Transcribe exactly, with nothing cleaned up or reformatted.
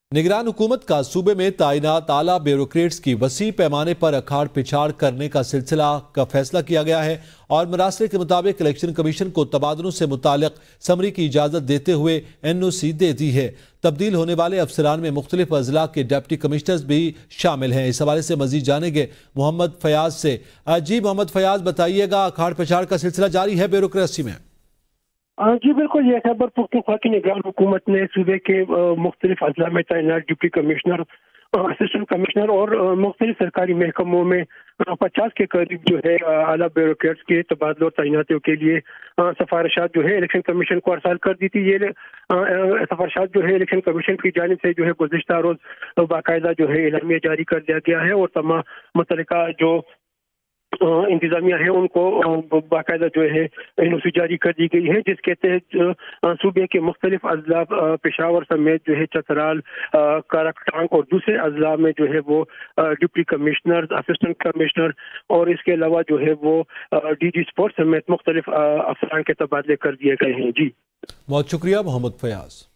निगरान हुकूमत का सूबे में तैनात आला ब्यूरोक्रेट्स की वसी पैमाने पर अखाड़ पिछाड़ करने का सिलसिला का फैसला किया गया है और मरासले के मुताबिक इलेक्शन कमीशन को तबादलों से मुतालिक समरी की इजाज़त देते हुए एन ओ सी दे दी है। तब्दील होने वाले अफसरान में मुख्तलिफ अजला के डिप्टी कमिश्नर्स भी शामिल हैं। इस हवाले से मजीद जानेंगे मोहम्मद फयाज से। जी मोहम्मद फयाज, बताइएगा, अखाड़ पिछाड़ का सिलसिला जारी है ब्यूरोक्रेसी में? जी बिल्कुल, ये खैबर पख्तूनख्वा की निगरान हुकूमत ने सूबे के मुख्तलिफ अजला में तैनात डिप्टी कमिश्नर, असिस्टेंट कमिश्नर और मुख्तलिफ सरकारी महकमों में पचास के करीब जो है आला ब्यूरोक्रेट्स के तबादलों और तैनातियों के लिए सिफारिशात जो है इलेक्शन कमीशन को अरसाल कर दी थी। ये सिफारिशात जो है इलेक्शन कमीशन की जानिब से जो है गुज़िश्ता रोज बाकायदा जो है एलामिया जारी कर दिया गया है और तमाम मुतल्लिका जो इंतजामिया है उनको बाकायदा जो है एनओसी जारी कर दी गई है, जिसके तहत सूबे के मुख्तलिफ अजला पेशावर समेत जो है चतराल, करकटांग और दूसरे अजला में जो है वो डिप्टी कमिश्नर, असिस्टेंट कमिश्नर और इसके अलावा जो है वो डी जी स्पोर्ट्स समेत मुख्तलिफ अफसरान के तबादले कर दिए गए हैं। जी बहुत शुक्रिया मोहम्मद फयाज।